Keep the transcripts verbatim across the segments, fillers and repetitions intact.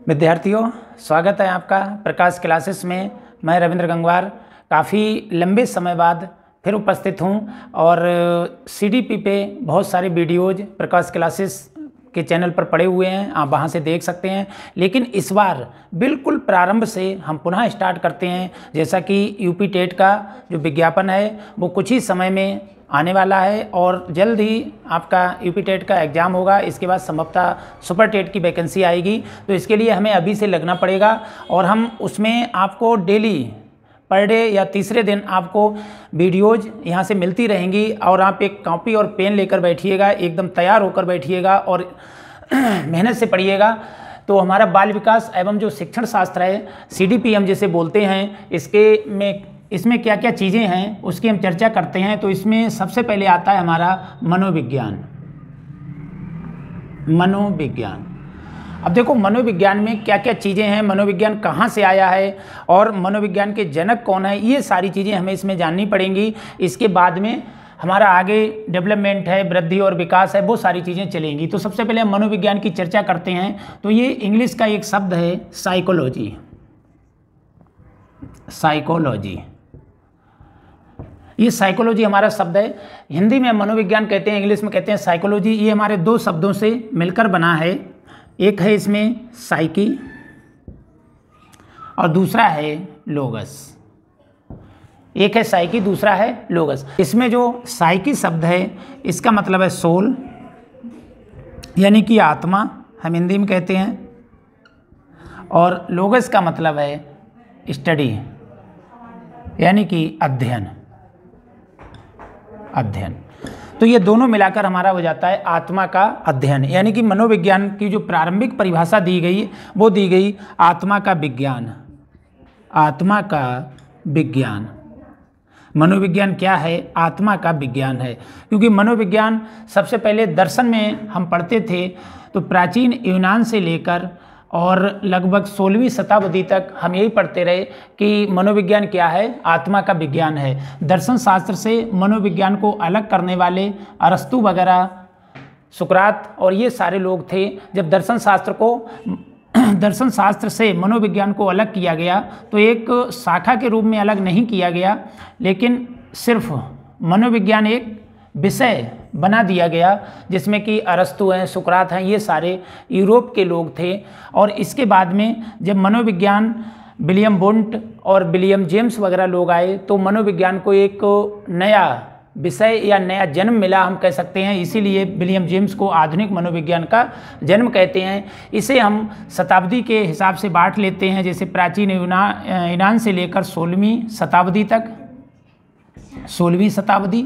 विद्यार्थियों, स्वागत है आपका प्रकाश क्लासेस में। मैं रविंद्र गंगवार काफ़ी लंबे समय बाद फिर उपस्थित हूं और सीडीपी पे बहुत सारे वीडियोज़ प्रकाश क्लासेस के चैनल पर पड़े हुए हैं, आप वहां से देख सकते हैं। लेकिन इस बार बिल्कुल प्रारंभ से हम पुनः स्टार्ट करते हैं, जैसा कि यूपी टेट का जो विज्ञापन है वो कुछ ही समय में आने वाला है और जल्द ही आपका यूपी टेट का एग्ज़ाम होगा। इसके बाद संभवतः सुपर टेट की वैकेंसी आएगी, तो इसके लिए हमें अभी से लगना पड़ेगा और हम उसमें आपको डेली पर डे या तीसरे दिन आपको वीडियोज़ यहाँ से मिलती रहेंगी और आप एक कॉपी और पेन लेकर बैठिएगा, एकदम तैयार होकर बैठिएगा और मेहनत से पढ़िएगा। तो हमारा बाल विकास एवं जो शिक्षण शास्त्र है, सीडीपी हम जिसे बोलते हैं, इसके में इसमें क्या क्या चीज़ें हैं उसकी हम चर्चा करते हैं। तो इसमें सबसे पहले आता है हमारा मनोविज्ञान। मनोविज्ञान अब देखो, मनोविज्ञान में क्या क्या चीज़ें हैं, मनोविज्ञान कहाँ से आया है और मनोविज्ञान के जनक कौन है, ये सारी चीज़ें हमें इसमें जाननी पड़ेंगी। इसके बाद में हमारा आगे डेवलपमेंट है, वृद्धि और विकास है, वो सारी चीज़ें चलेंगी। तो सबसे पहले हम मनोविज्ञान की चर्चा करते हैं। तो ये इंग्लिश का एक शब्द है साइकोलॉजी। साइकोलॉजी ये साइकोलॉजी हमारा शब्द है। हिंदी में मनोविज्ञान कहते हैं, इंग्लिश में कहते हैं साइकोलॉजी। ये हमारे दो शब्दों से मिलकर बना है। एक है इसमें साइकी और दूसरा है लोगस। एक है साइकी, दूसरा है लोगस। इसमें जो साइकी शब्द है इसका मतलब है सोल, यानी कि आत्मा, हम हिंदी में कहते हैं। और लोगस का मतलब है स्टडी, यानी कि अध्ययन। अध्ययन तो ये दोनों मिलाकर हमारा हो जाता है आत्मा का अध्ययन। यानी कि मनोविज्ञान की जो प्रारंभिक परिभाषा दी गई वो दी गई आत्मा का विज्ञान। आत्मा का विज्ञान। मनोविज्ञान क्या है? आत्मा का विज्ञान है। क्योंकि मनोविज्ञान सबसे पहले दर्शन में हम पढ़ते थे, तो प्राचीन यूनान से लेकर और लगभग सोलहवीं शताब्दी तक हम यही पढ़ते रहे कि मनोविज्ञान क्या है? आत्मा का विज्ञान है। दर्शन शास्त्र से मनोविज्ञान को अलग करने वाले अरस्तु वगैरह, सुकरात और ये सारे लोग थे। जब दर्शन शास्त्र को दर्शन शास्त्र से मनोविज्ञान को अलग किया गया, तो एक शाखा के रूप में अलग नहीं किया गया, लेकिन सिर्फ मनोविज्ञान एक विषय बना दिया गया, जिसमें कि अरस्तु हैं, सुकरात हैं, ये सारे यूरोप के लोग थे। और इसके बाद में जब मनोविज्ञान विलियम वुंट और विलियम जेम्स वगैरह लोग आए, तो मनोविज्ञान को एक नया विषय या नया जन्म मिला, हम कह सकते हैं। इसीलिए विलियम जेम्स को आधुनिक मनोविज्ञान का जन्म कहते हैं। इसे हम शताब्दी के हिसाब से बांट लेते हैं, जैसे प्राचीन यूनान यूनान से लेकर सोलहवीं शताब्दी तक। सोलहवीं शताब्दी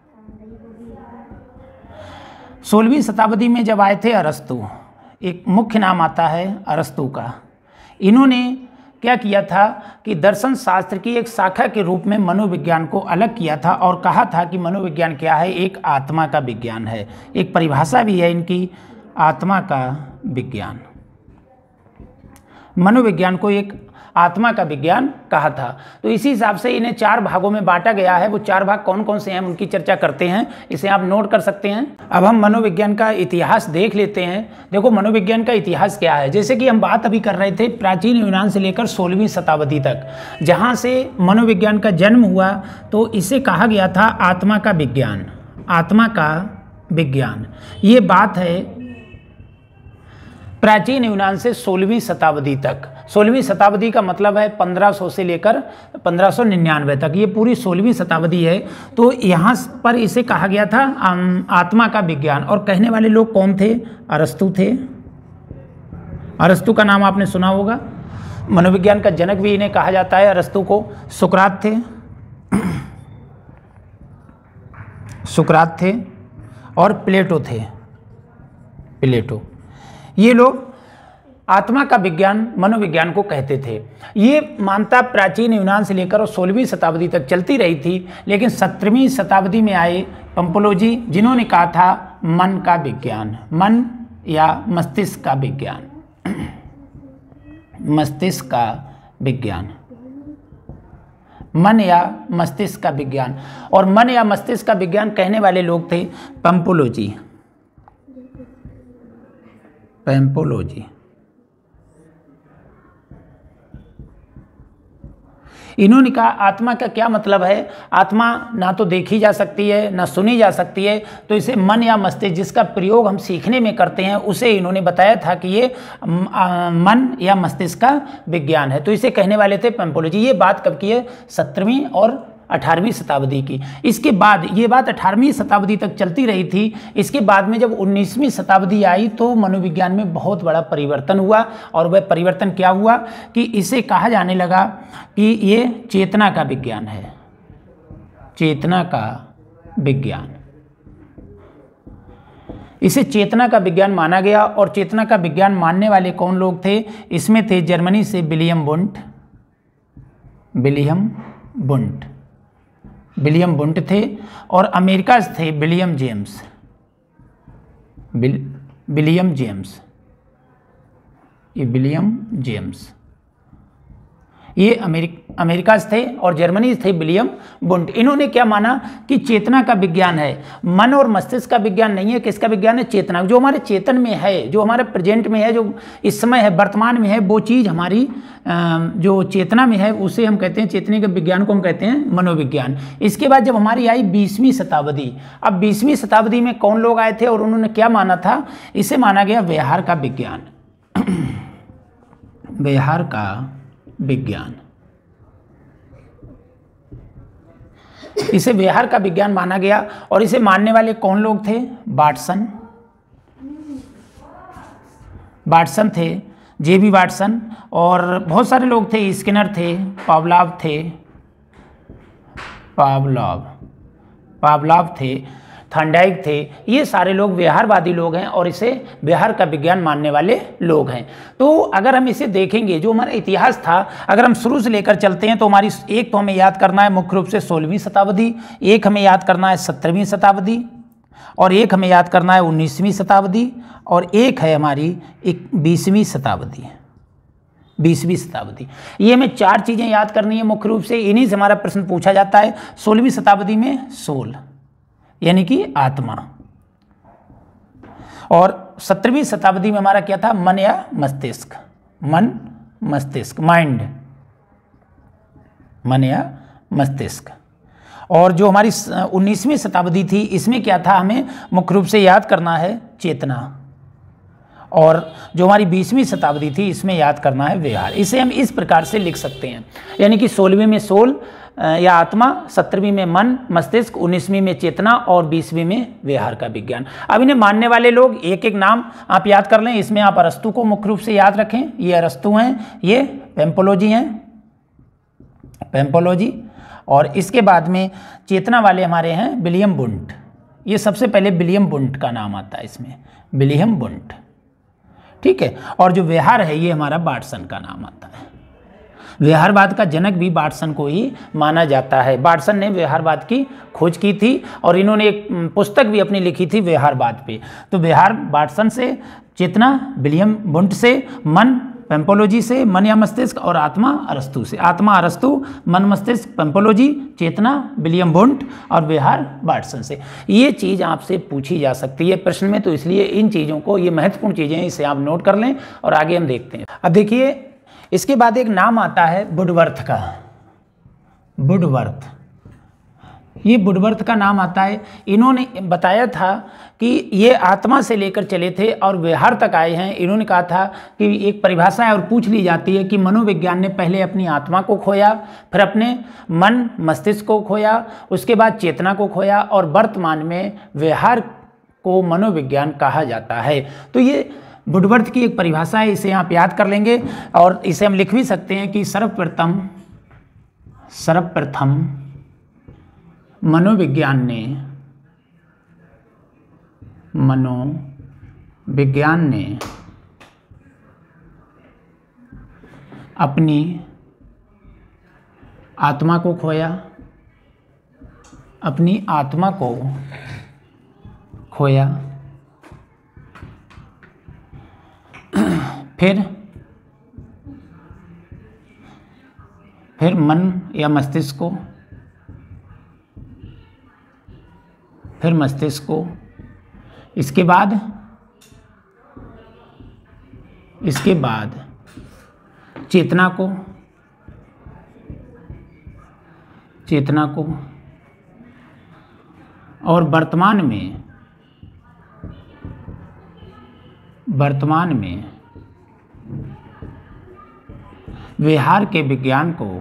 सोलहवीं शताब्दी में जब आए थे अरस्तु, एक मुख्य नाम आता है अरस्तु का। इन्होंने क्या किया था कि दर्शन शास्त्र की एक शाखा के रूप में मनोविज्ञान को अलग किया था और कहा था कि मनोविज्ञान क्या है? एक आत्मा का विज्ञान है। एक परिभाषा भी है इनकी, आत्मा का विज्ञान। मनोविज्ञान को एक आत्मा का विज्ञान कहा था। तो इसी हिसाब से इन्हें चार भागों में बांटा गया है। वो चार भाग कौन कौन से हैं उनकी चर्चा करते हैं, इसे आप नोट कर सकते हैं। अब हम मनोविज्ञान का इतिहास देख लेते हैं। देखो, मनोविज्ञान का इतिहास क्या है? जैसे कि हम बात अभी कर रहे थे प्राचीन यूनान से लेकर सोलहवीं शताब्दी तक, जहाँ से मनोविज्ञान का जन्म हुआ, तो इसे कहा गया था आत्मा का विज्ञान। आत्मा का विज्ञान ये बात है प्राचीन यूनान से सोलहवीं शताब्दी तक। सोलहवीं शताब्दी का मतलब है पंद्रह सौ से लेकर पंद्रह सौ निन्यानवे तक, ये पूरी सोलहवीं शताब्दी है। तो यहाँ पर इसे कहा गया था आत्मा का विज्ञान। और कहने वाले लोग कौन थे? अरस्तु थे। अरस्तु का नाम आपने सुना होगा। मनोविज्ञान का जनक भी इन्हें कहा जाता है, अरस्तु को। सुकरात थे, सुकरात थे और प्लेटो थे। प्लेटो ये लोग आत्मा का विज्ञान मनोविज्ञान को कहते थे। ये मानता प्राचीन यूनान से लेकर और सोलहवीं शताब्दी तक चलती रही थी। लेकिन सत्रहवीं शताब्दी में आए पंपोलोजी, जिन्होंने कहा था मन का विज्ञान, मन या मस्तिष्क का विज्ञान। मस्तिष्क का विज्ञान, मन या मस्तिष्क का विज्ञान। और मन या मस्तिष्क का विज्ञान कहने वाले लोग थे पंपोलोजी। पैम्पोलॉजी। इन्होंने कहा आत्मा का क्या मतलब है, आत्मा ना तो देखी जा सकती है ना सुनी जा सकती है, तो इसे मन या मस्तिष्क जिसका प्रयोग हम सीखने में करते हैं उसे इन्होंने बताया था कि ये मन या मस्तिष्क का विज्ञान है। तो इसे कहने वाले थे पैम्पोलॉजी। ये बात कब की है, सत्रहवीं और अठारहवीं शताब्दी की। इसके बाद ये बात अठारहवीं शताब्दी तक चलती रही थी। इसके बाद में जब उन्नीसवीं शताब्दी आई तो मनोविज्ञान में बहुत बड़ा परिवर्तन हुआ, और वह परिवर्तन क्या हुआ कि इसे कहा जाने लगा कि ये चेतना का विज्ञान है, चेतना का विज्ञान। इसे चेतना का विज्ञान माना गया। और चेतना का विज्ञान मानने वाले कौन लोग थे, इसमें थे जर्मनी से William Wundt, William Wundt William Wundt थे, और अमेरिका से थे William James, Will, William James ये विलियम जेम्स ये अमेरिक अमेरिका से थे, और जर्मनी से थे विलियम वुंट। इन्होंने क्या माना कि चेतना का विज्ञान है, मन और मस्तिष्क का विज्ञान नहीं है। किसका विज्ञान है, चेतना। जो हमारे चेतन में है, जो हमारे प्रेजेंट में है, जो इस समय है, वर्तमान में है, वो चीज़ हमारी जो चेतना में है उसे हम कहते हैं, चेतने के विज्ञान को हम कहते हैं मनोविज्ञान। इसके बाद जब हमारी आई बीसवीं शताब्दी, अब बीसवीं शताब्दी में कौन लोग आए थे और उन्होंने क्या माना था, इसे माना गया व्यवहार का विज्ञान, व्यवहार का विज्ञान। इसे व्यवहार का विज्ञान माना गया। और इसे मानने वाले कौन लोग थे, वाटसन, वाटसन थे, जे बी वाटसन, और बहुत सारे लोग थे, स्किनर थे, पावलाव थे, पावलाव पावलाव थे, थॉर्नडाइक थे। ये सारे लोग व्यवहारवादी लोग हैं और इसे व्यवहार का विज्ञान मानने वाले लोग हैं। तो अगर हम इसे देखेंगे, जो हमारा इतिहास था, अगर हम शुरू से लेकर चलते हैं तो हमारी एक तो हमें याद करना है मुख्य रूप से सोलहवीं शताब्दी, एक हमें याद करना है सत्रहवीं शताब्दी, और एक हमें याद करना है उन्नीसवीं शताब्दी, और एक है हमारी एक बीसवीं शताब्दी, बीसवीं शताब्दी। ये हमें चार चीज़ें याद करनी है मुख्य रूप से, इन्हीं से हमारा प्रश्न पूछा जाता है। सोलहवीं शताब्दी में सोल यानी कि आत्मा, और सत्रहवीं शताब्दी में हमारा क्या था, मन या मस्तिष्क, मन मस्तिष्क, माइंड, मन या मस्तिष्क। और जो हमारी उन्नीसवीं शताब्दी थी इसमें क्या था, हमें मुख्य रूप से याद करना है चेतना, और जो हमारी बीसवीं शताब्दी थी इसमें याद करना है व्यवहार। इसे हम इस प्रकार से लिख सकते हैं, यानी कि सोलहवीं में सोल या आत्मा, सत्रहवीं में मन मस्तिष्क, उन्नीसवीं में चेतना, और बीसवीं में व्यवहार का विज्ञान। अब इन्हें मानने वाले लोग एक एक नाम आप याद कर लें। इसमें आप अरस्तु को मुख्य रूप से याद रखें, ये अरस्तु हैं, ये पैम्पोलॉजी हैं, पैम्पोलॉजी। और इसके बाद में चेतना वाले हमारे हैं विलियम वुंट। ये सबसे पहले विलियम वुंट का नाम आता है इसमें, विलियम वुंट, ठीक है। और जो व्यवहार है ये हमारा वाटसन का नाम आता है। व्यवहारवाद का जनक भी वाटसन को ही माना जाता है। वाटसन ने व्यवहारवाद की खोज की थी और इन्होंने एक पुस्तक भी अपनी लिखी थी व्यवहारवाद पे। तो व्यवहार वाटसन से, चेतना विलियम वुंट से, मन पैम्पोलॉजी से, मन या मस्तिष्क, और आत्मा अरस्तु से। आत्मा अरस्तु, मन मस्तिष्क पैम्पोलॉजी, चेतना विलियम वुंट, और व्यवहार वाटसन से। ये चीज़ आपसे पूछी जा सकती है प्रश्न में, तो इसलिए इन चीज़ों को, ये महत्वपूर्ण चीज़ें हैं, इसे आप नोट कर लें और आगे हम देखते हैं। अब देखिए इसके बाद एक नाम आता है वुडवर्थ का, वुडवर्थ। ये वुडवर्थ का नाम आता है। इन्होंने बताया था कि ये आत्मा से लेकर चले थे और व्यवहार तक आए हैं। इन्होंने कहा था कि एक परिभाषा है और पूछ ली जाती है कि मनोविज्ञान ने पहले अपनी आत्मा को खोया, फिर अपने मन मस्तिष्क को खोया, उसके बाद चेतना को खोया, और वर्तमान में व्यवहार को मनोविज्ञान कहा जाता है। तो ये वुडवर्थ की एक परिभाषा है, इसे आप याद कर लेंगे। और इसे हम लिख भी सकते हैं कि सर्वप्रथम सर्वप्रथम मनोविज्ञान ने मनोविज्ञान ने अपनी आत्मा को खोया, अपनी आत्मा को खोया, फिर फिर मन या मस्तिष्क को, फिर मस्तिष्क को, इसके बाद इसके बाद चेतना को, चेतना को, और वर्तमान में वर्तमान में व्यवहार के विज्ञान को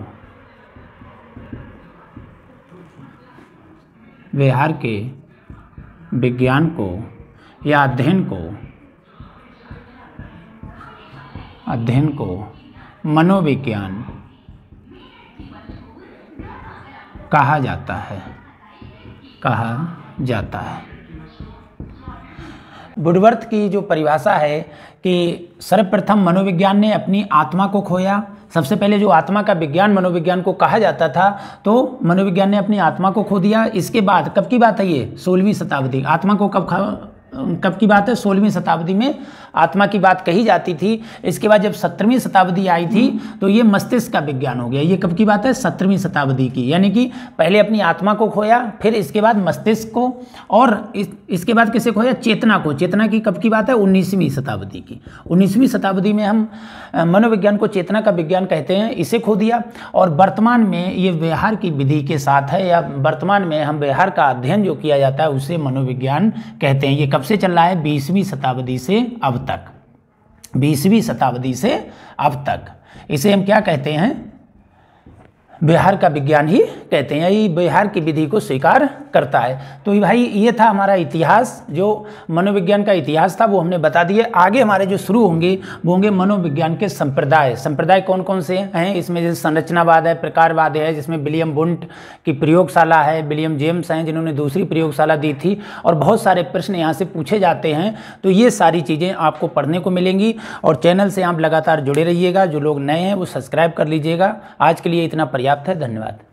व्यवहार के विज्ञान को या अध्ययन को अध्ययन को मनोविज्ञान कहा जाता है कहा जाता है वुडवर्थ की जो परिभाषा है कि सर्वप्रथम मनोविज्ञान ने अपनी आत्मा को खोया। सबसे पहले जो आत्मा का विज्ञान मनोविज्ञान को कहा जाता था, तो मनोविज्ञान ने अपनी आत्मा को खो दिया। इसके बाद कब की बात है ये? सोलहवीं शताब्दी। आत्मा को कब खा कब की बात है? सोलहवीं शताब्दी में आत्मा की बात कही जाती थी। इसके बाद जब सत्रहवीं शताब्दी आई थी तो ये मस्तिष्क का विज्ञान हो गया। ये कब की बात है? सत्रहवीं शताब्दी की। यानी कि पहले अपनी आत्मा को खोया, फिर इसके बाद मस्तिष्क को, और इस, इसके बाद किसे खोया? चेतना को। चेतना की कब की बात है? उन्नीसवीं शताब्दी की। उन्नीसवीं शताब्दी में हम मनोविज्ञान को चेतना का विज्ञान कहते हैं, इसे खो दिया। और वर्तमान में ये व्यवहार की विधि के साथ है, या वर्तमान में हम व्यवहार का अध्ययन जो किया जाता है उसे मनोविज्ञान कहते हैं। ये कब से चल रहा है? बीसवीं शताब्दी से अब तक। बीसवीं शताब्दी से अब तक इसे हम क्या कहते हैं? व्यवहार का विज्ञान ही कहते हैं। ये व्यवहार की विधि को स्वीकार करता है। तो भाई ये था हमारा इतिहास, जो मनोविज्ञान का इतिहास था वो हमने बता दिए। आगे हमारे जो शुरू होंगे वो होंगे मनोविज्ञान के संप्रदाय। संप्रदाय कौन कौन से हैं इसमें? जैसे संरचनावाद है, प्रकारवाद है, जिसमें विलियम वुंट की प्रयोगशाला है, विलियम जेम्स हैं जिन्होंने दूसरी प्रयोगशाला दी थी, और बहुत सारे प्रश्न यहाँ से पूछे जाते हैं। तो ये सारी चीज़ें आपको पढ़ने को मिलेंगी, और चैनल से आप लगातार जुड़े रहिएगा। जो लोग नए हैं वो सब्सक्राइब कर लीजिएगा। आज के लिए इतना पर्याप्त है। धन्यवाद।